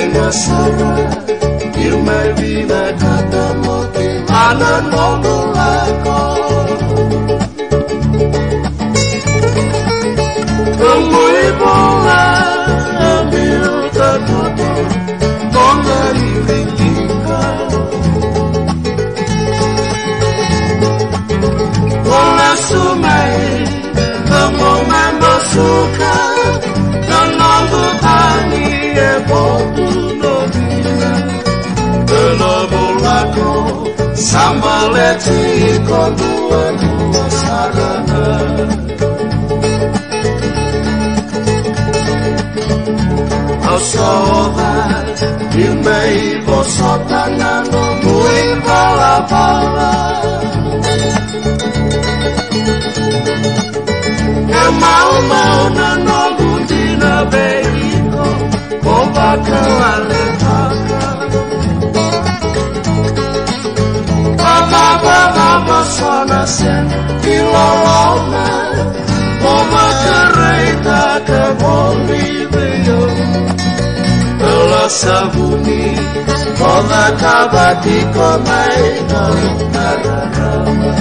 Sara, il mai vina kata moti mana nono lako. Umui bola ambil takoto, tonga iringika. Bola sumai, kamu memasuka, nono ani e botu. Sambaleti con dua sarana. Au soda, il mei bosotana no mui bala bala. E mau na no gudina beiko, oba kalale taka. Baba sona sen ilolona, mama kereta ke Bolivia. Belas sabuni, kona kabati komai narama.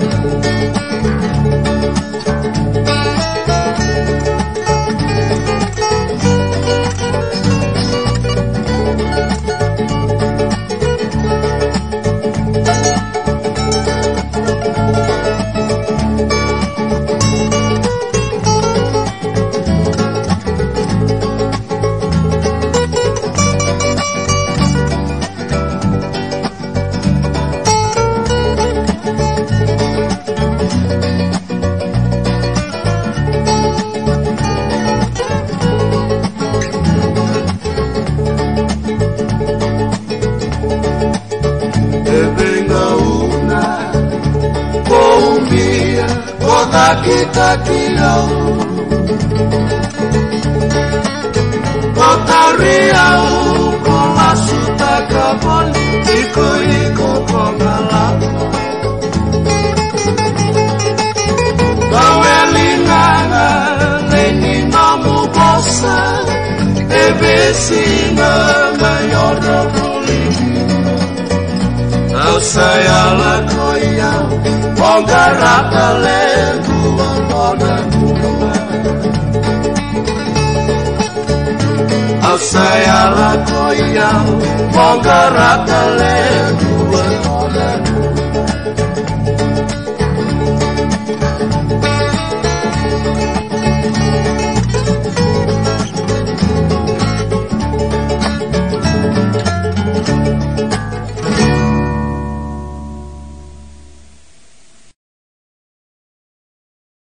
Kita tiau, Otariau, kola suta kabon, iko kongalapa. Bawelingana, leni namu bosa, ebesina mayora bolivina. Au saya lakoyau, pongarata legu. Au saya lakoyau, pongarata legu.